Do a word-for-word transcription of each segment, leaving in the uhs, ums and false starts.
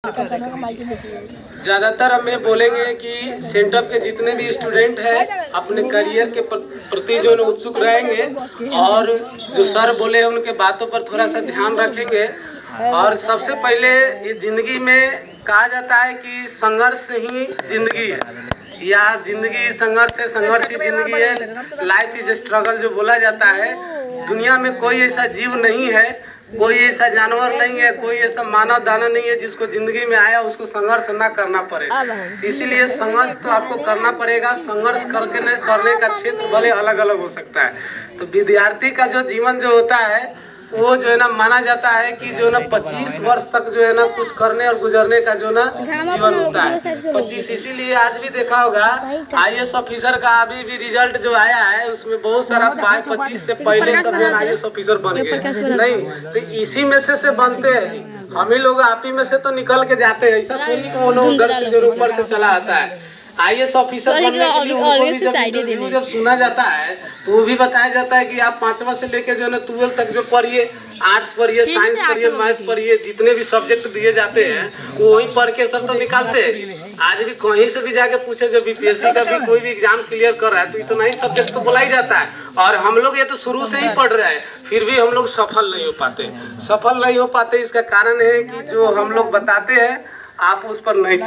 ज़्यादातर हमें बोलेंगे कि सेंटअप के जितने भी स्टूडेंट हैं अपने करियर के प्रति जो उत्सुक रहेंगे और जो सर बोले हैं उनके बातों पर थोड़ा सा ध्यान रखेंगे। और सबसे पहले ये ज़िंदगी में कहा जाता है कि संघर्ष ही ज़िंदगी है, या ज़िंदगी संघर्ष है, संघर्ष ही ज़िंदगी है, लाइफ इज स्ट्रगल जो बोला जाता है। दुनिया में कोई ऐसा जीव नहीं है, कोई ऐसा जानवर नहीं है, कोई ऐसा मानव दाना नहीं है जिसको जिंदगी में आया उसको संघर्ष ना करना पड़े। इसीलिए संघर्ष तो आपको करना पड़ेगा। संघर्ष करके करने का क्षेत्र भले अलग अलग हो सकता है। तो विद्यार्थी का जो जीवन जो होता है वो जो है ना माना जाता है कि जो ना पच्चीस वर्ष तक जो है ना कुछ करने और गुजरने का जो ना जीवन होता है पच्चीस। इसीलिए आज भी देखा होगा आई ए एस ऑफिसर का अभी भी रिजल्ट जो आया है उसमें बहुत सारा पच्चीस से पहले सब आई ए एस ऑफिसर बन गए नहीं, तो इसी में से से बनते हैं। हम ही लोग आप ही में से तो निकल के जाते हैं, ऐसा थोड़ी कि वो उधर से जो ऊपर से चला आता है। आई ए एस ऑफिसर बनने के लिए उनको भी जब इंटरव्यू जब सुना जाता है तो वो भी बताया जाता है कि आप पांचवा से लेकर जो है ना ट्वेल्थ तक जो पढ़िए, आर्ट्स पढ़िए, साइंस पढ़िए, मैथ पढ़िए, जितने भी सब्जेक्ट दिए जाते हैं वो वही पढ़ के सब तो निकालते हैं। आज भी कहीं से भी जाके पूछे जो बी पी एस सी का भी कोई भी एग्जाम क्लियर कर रहा है तो इतना ही सब्जेक्ट तो बोला ही जाता है। और हम लोग ये तो शुरू से ही पढ़ रहे हैं फिर भी हम लोग सफल नहीं हो पाते। सफल नहीं हो पाते इसका कारण है कि जो हम लोग बताते हैं आप उस पर नहीं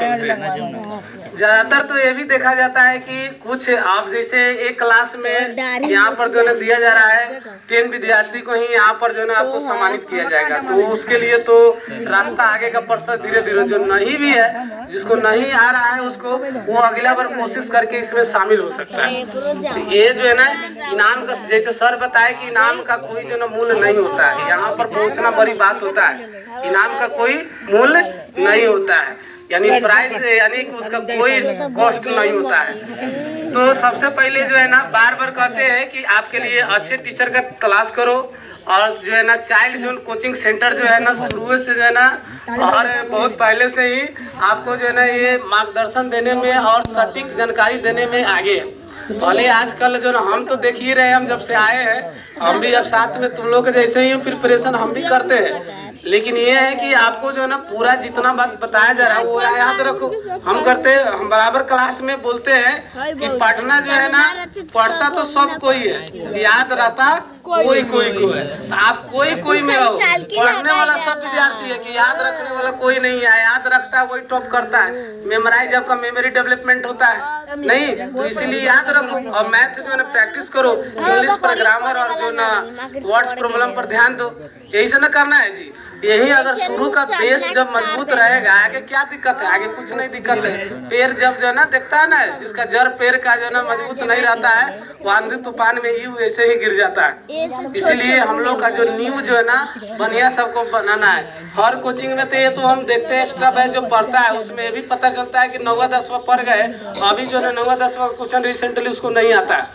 चलते। ज्यादातर तो ये भी देखा जाता है कि कुछ आप जैसे एक क्लास में यहाँ पर जो है दिया जा रहा है टेन विद्यार्थी को ही यहाँ पर जो है आपको सम्मानित किया जाएगा, तो उसके लिए तो रास्ता आगे का प्रतिशत धीरे धीरे जो नहीं भी है, जिसको नहीं आ रहा है उसको वो अगला बार कोशिश करके इसमें शामिल हो सकता है। तो ये जो है ना इनाम का, जैसे सर बताए कि इनाम का कोई जो ना मूल्य नहीं होता है, यहाँ पर पहुँचना बड़ी बात होता है। इनाम का कोई मूल्य नहीं होता है, यानी प्राइस यानी कि उसका कोई कॉस्ट नहीं होता है। तो सबसे पहले जो है ना बार बार कहते हैं कि आपके लिए अच्छे टीचर का तलाश करो और जो है ना चाइल्ड जोन कोचिंग सेंटर जो है ना शुरू से जो है ना और बहुत पहले से ही आपको जो है ना ये मार्गदर्शन देने में और सटीक जानकारी देने में आगे है। भले आजकल जो ना हम तो देख ही रहे हैं, हम जब से आए हैं हम भी अब साथ में तुम लोग के जैसे ही प्रिपरेशन हम भी करते हैं, लेकिन ये है कि आपको जो है ना पूरा जितना बात बताया जा रहा है वो याद रखो। हम करते हम बराबर क्लास में बोलते हैं कि पढ़ना जो है ना पढ़ता तो सब कोई है, याद रहता कोई कोई को है। तो आप कोई कोई में रहो, पढ़ने वाला सब विद्यार्थी है कि याद रखने वाला कोई नहीं है। याद रखता है वही टॉप करता है, मेमोराइज आपका मेमोरी डेवलपमेंट होता है नहीं, तो इसीलिए याद रखो। और मैथ जो है ना प्रैक्टिस करो, इंग्लिश पर ग्रामर और जो ना वर्ड्स प्रॉब्लम पर ध्यान दो, यही से ना करना है जी। यही अगर शुरू का बेस जब मजबूत रहेगा आगे क्या दिक्कत है, आगे कुछ नहीं दिक्कत है। पेड़ जब जो है ना देखता है ना जिसका जड़ पेड़ का जो है ना मजबूत नहीं रहता है वो आंधी तूफान में ही ऐसे ही गिर जाता है। इसलिए हम लोग का जो नींव जो है ना बढ़िया सबको बनाना है। हर कोचिंग में तो ये तो हम देखते हैं एक्स्ट्रा बैच जो पढ़ता है उसमें भी पता चलता है कि नौवा दसवा पढ़ गए, अभी जो है नौवा दसवा क्वेश्चन रिसेंटली उसको नहीं आता है।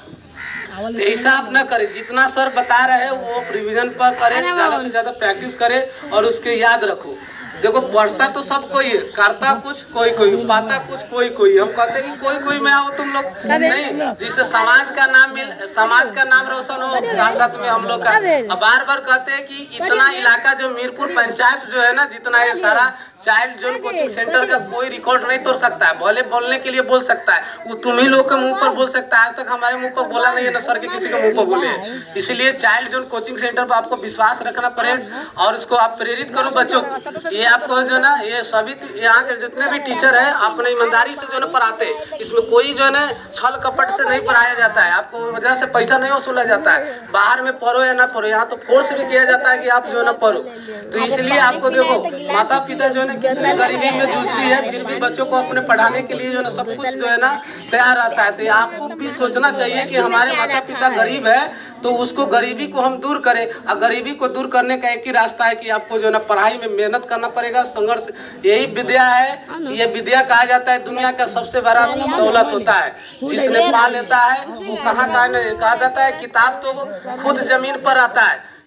ऐसा आप ना करें, जितना सर बता रहे हैं वो रिवीजन पर करें, ज़्यादा से ज़्यादा प्रैक्टिस करें और उसके याद रखो। देखो पढ़ता तो सब कोई है, करता कुछ कोई कोई, पाता कुछ कोई कोई। हम कहते हैं कि कोई कोई में आओ तुम लोग नहीं, जिससे समाज का नाम मिल समाज का नाम रोशन हो, साथ साथ में हम लोग का। बार बार कहते हैं कि इतना इलाका जो मीरपुर पंचायत जो है ना जितना ये सारा चाइल्ड जोन कोचिंग सेंटर का कोई रिकॉर्ड नहीं तोड़ सकता है। भले बोलने के लिए बोल सकता है, वो तुम ही लोग के मुंह पर बोल सकता है। आज तक हमारे मुंह पर बोला नहीं है, ना सर के किसी के मुंह पर बोले। इसलिए चाइल्ड जोन कोचिंग सेंटर पर आपको विश्वास रखना पड़ेगा और उसको आप प्रेरित करो बच्चों को। ये आपको जो ना ये सभी यहाँ के जितने भी टीचर है अपने ईमानदारी से जो है पढ़ाते हैं, इसमें कोई जो है ना छल कपट से नहीं पढ़ाया जाता है। आपको वजह से पैसा नहीं वसूला जाता है। बाहर में पढ़ो या ना पढ़ो, यहाँ तो फोर्स भी किया जाता है कि आप जो है ना पढ़ो। तो इसलिए आपको देखो माता पिता जो है कितनी गरीबी में जूझती है फिर भी बच्चों को अपने पढ़ाने के लिए जो है सब कुछ जो है ना तैयार रहता है। तो आपको भी सोचना चाहिए कि हमारे माता पिता गरीब है तो उसको गरीबी को हम दूर करें। और गरीबी को दूर करने का एक ही रास्ता है कि आपको जो है ना पढ़ाई में मेहनत करना पड़ेगा, संघर्ष। यही विद्या है, ये विद्या कहा जाता है दुनिया का सबसे बड़ा दौलत होता है। जिसने पा लेता है वो कहाँ कहा जाता है, किताब तो खुद जमीन पर आता है,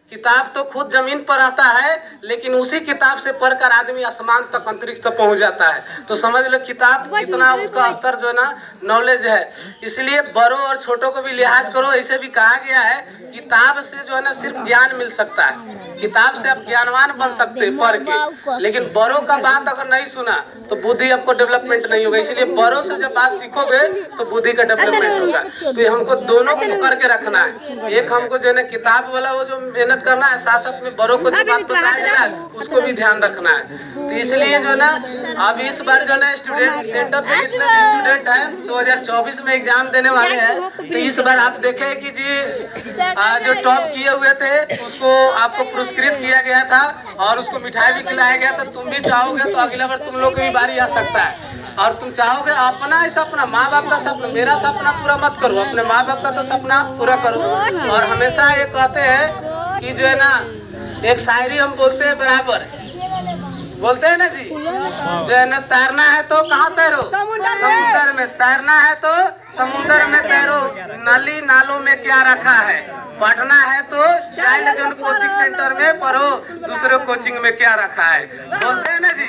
किताब तो खुद जमीन पर रहता है, लेकिन उसी किताब से पढ़कर आदमी आसमान तक अंतरिक्ष तक पहुंच जाता है। तो समझ लो किताब कितना उसका स्तर जो है ना नॉलेज है। इसलिए बड़ों और छोटों को भी लिहाज करो। ऐसे भी कहा गया है किताब से जो है ना सिर्फ ज्ञान मिल सकता है, किताब से आप ज्ञानवान बन सकते हैं पढ़ के, लेकिन बड़ों का बात अगर नहीं सुना तो बुद्धि आपको डेवलपमेंट नहीं होगा। इसलिए बड़ों से जब बात सीखोगे तो बुद्धि का डेवलपमेंट होगा। तो ये हमको दोनों को करके रखना है। एक हमको जो है ना किताब वाला वो जो मेहनत करना है, साथ साथ में बड़ों को जो बात बताया जा रहा है उसको भी ध्यान रखना है। तो इसलिए जो है ना अब इस बार जो है ना स्टूडेंट सेंटर पे जितने भी स्टूडेंट हैं दो हजार चौबीस में एग्जाम देने वाले हैं, तो इस बार आप देखें कि जी आ, जो टॉप किए हुए थे उसको आपको पुरस्कृत किया गया था और उसको मिठाई भी खिलाया गया। तो तुम भी चाहोगे तो अगला बार तुम लोग की भी बारी आ सकता है। और तुम चाहोगे अपना ऐसा अपना माँ बाप का सपना, मेरा सपना पूरा मत करो, अपने माँ बाप का तो सपना पूरा करो। और हमेशा ये कहते हैं कि जो है ना एक शायरी हम बोलते हैं बराबर, बोलते हैं ना जी, जो है ना तैरना है तो कहाँ तैरो, समुद्र में। तैरना है तो समुद्र में तैरो, नली नालों में क्या रखा है। पढ़ना है तो चाइल्ड जोन कोचिंग सेंटर में पढ़ो, दूसरे कोचिंग में क्या रखा है। बोलते हैं ना जी।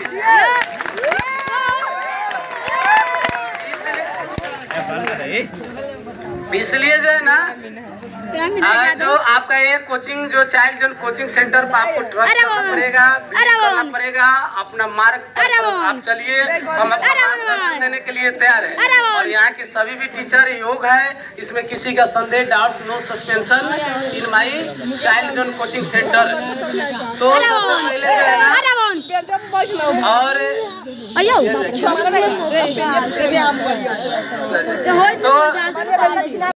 इसलिए जो है ना आ, जो आपका ये कोचिंग जो चाइल्ड जोन कोचिंग सेंटर पर आपको ट्रस्ट करना पड़ेगा, करना पड़ेगा अपना मार्ग आप चलिए। हम अपना मार्गदर्शन देने के लिए तैयार है। और यहाँ के सभी भी टीचर योग है, इसमें किसी का संदेह doubt no suspension in my child zone coaching centre. तो पहले जो है ना और तो